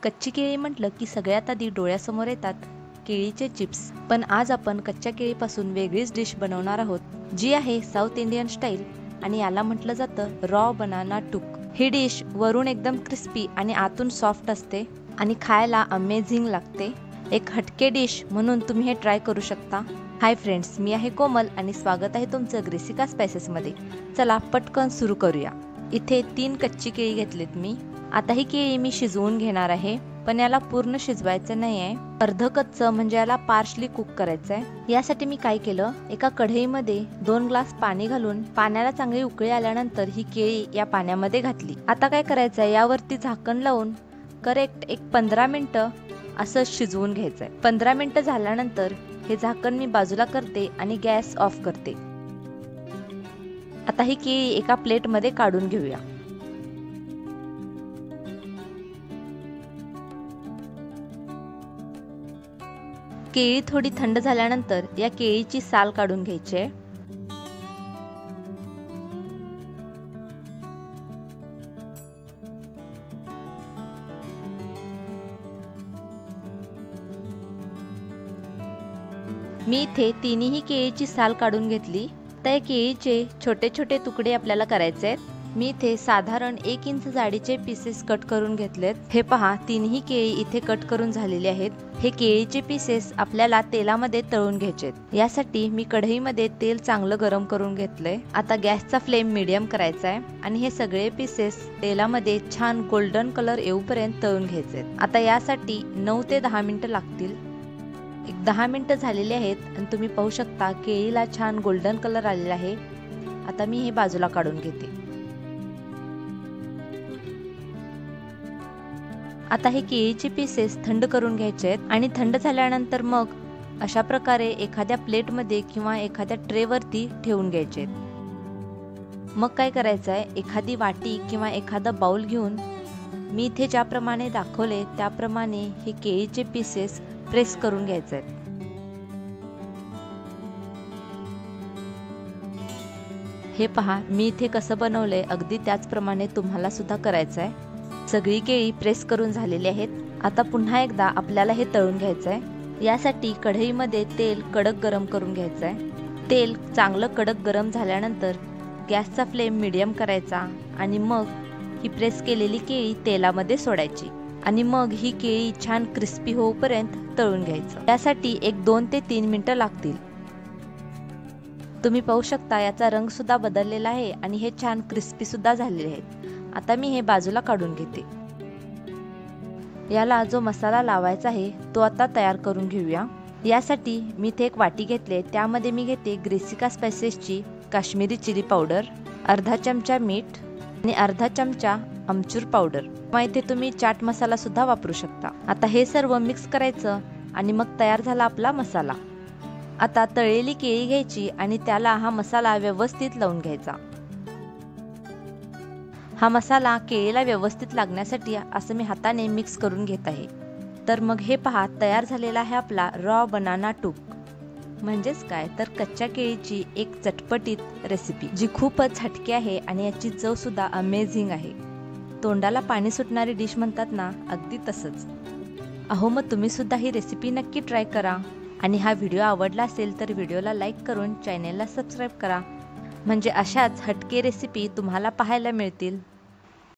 कच्ची केळी म्हटलं की सगळ्यात आधी डोळ्यासमोर येतात केळीचे चिप्स। पण आज आपण कच्च्या केळीपासून वेगळीच डिश बनवणार आहोत, जी आहे साऊथ इंडियन स्टाईल आणि याला म्हटलं जातं रॉ बनाना टूक। ही डिश वरून एकदम क्रिस्पी आणि आतून सॉफ्ट असते आणि खायला अमेझिंग लागते। एक हटके डिश म्हणून तुम्ही हे ट्राय करू शकता। हाय फ्रेंड्स, मी आहे कोमल आणि स्वागत आहे तुमचं ग्रेसिका स्पाइसेसमध्ये। चला पटकन सुरू करूया। इथे 3 कच्ची केळी घेतलीत मी। आता ही केळी मी शिजवून घेणार आहे, पण याला पूर्ण शिजवायचं नाहीये, अर्ध कच्चं म्हणजे याला पार्शली कुक करायचंय। यासाठी मी काय केलं, एका कढईमध्ये 2 ग्लास पाणी घालून पाण्याला चांगली उकळी आल्यानंतर ही केळी या पाण्यामध्ये घातली। आता काय करायचंय, यावरती झाकण लावून करेक्ट एक 15 मिनिटं असं शिजवून घ्यायचंय। 15 मिनिटं झाल्यानंतर हे झाकण मी बाजूला करते आणि गॅस ऑफ करते। आता ही केळी एका प्लेटमध्ये काढून घेऊया। केळी थोडी थंड झाल्यानंतर या केळीची साल काढून घ्यायची आहे। मी इथे तिन्ही केळीची साल काढून घेतली। त्या केळीचे छोटे छोटे तुकडे आपल्याला करायचे आहेत। मी इथे साधारण 1 इंच जाडीचे पीसेस कट करून घेतलेत। हे पहा, तिन्ही केळी इथे कट करून झालेले आहेत। हे केळीचे पीसेस आपल्याला तेलामध्ये तळून घ्यायचे। यासाठी मी कढईमध्ये तेल चांगलं गरम करून घेतलंय। आता गॅसचा फ्लेम मीडियम करायचा आहे आणि हे सगळे पीसेस तेलामध्ये छान गोल्डन कलर येऊपर्यंत तळून घ्यायचे। आता यासाठी 9 ते 10 मिनिटं लागतील। एक 10 मिनिटं झालेली आहेत आणि तुम्ही पाहू शकता केळीला छान गोल्डन कलर आलेला आहे। आता मी हे बाजूला काढून घेते। आता हे केळीचे पीसेस थंड करून घ्यायचे आहेत आणि थंड झाल्यानंतर मग अशा प्रकारे एखाद्या प्लेटमध्ये किंवा एखाद्या ट्रेवरती ठेवून घ्यायचे। मग काय करायचं आहे, एखादी वाटी किंवा एखादा बाउल घेऊन मी इथे ज्याप्रमाणे दाखवले त्याप्रमाणे हे केळीचे पीसेस प्रेस करून घ्यायचे आहेत। हे पहा, मी इथे कसं बनवलंय अगदी त्याचप्रमाणे तुम्हाला सुद्धा करायचं आहे। सगळी केळी प्रेस करून झालेली आहेत। आता पुन्हा एकदा आपल्याला हे तळून घ्यायचंय। यासाठी कढईमध्ये तेल कडक गरम करून घ्यायचंय। तेल चांगलं कडक गरम झाल्यानंतर गॅसचा फ्लेम मीडियम करायचा आणि मग ही प्रेस केलेली केळी तेलामध्ये सोडायची आणि मग ही केळी छान क्रिस्पी होईपर्यंत तळून घ्यायचं। यासाठी एक 2 ते 3 मिनिटं लागतील। तुम्ही पाहू शकता याचा रंग सुद्धा बदललेला आहे आणि हे छान क्रिस्पी सुद्धा झालेले आहेत। आता मी हे बाजूला काढून घेते। याला जो मसाला लावायचा आहे तो आता तयार करून घेऊया। यासाठी मी इथे एक वाटी घेतले, त्यामध्ये मी घेते ग्रेसिका स्पाइसेसची काश्मीरी चिली पावडर, अर्धा चमचा मीठ आणि अर्धा चमचा आमचूर पावडर, किंवा इथे तुम्ही चाट मसाला सुद्धा वापरू शकता। आता हे सर्व मिक्स करायचं आणि मग तयार झाला आपला मसाला। आता तळलेली केळी घ्यायची आणि त्याला हा मसाला व्यवस्थित लावून घ्यायचा। हा मसाला केळीला व्यवस्थित लागण्यासाठी असं मी हाताने मिक्स करून घेत आहे। तर मग हे पहा, तयार झालेला आहे आपला रॉ बनाना टूक। म्हणजेच काय तर कच्च्या केळीची एक चटपटीत रेसिपी, जी खूपच हटके आहे आणि याची चव सुद्धा अमेझिंग आहे। तोंडाला पाणी सुटणारी डिश म्हणतात ना, अगदी तसंच। अहो, मग तुम्ही सुद्धा ही रेसिपी नक्की ट्राय करा आणि हा व्हिडिओ आवडला असेल तर व्हिडिओला लाईक करून चॅनेलला सबस्क्राईब करा, म्हणजे अशाच हटके रेसिपी तुम्हाला पाहायला मिळतील।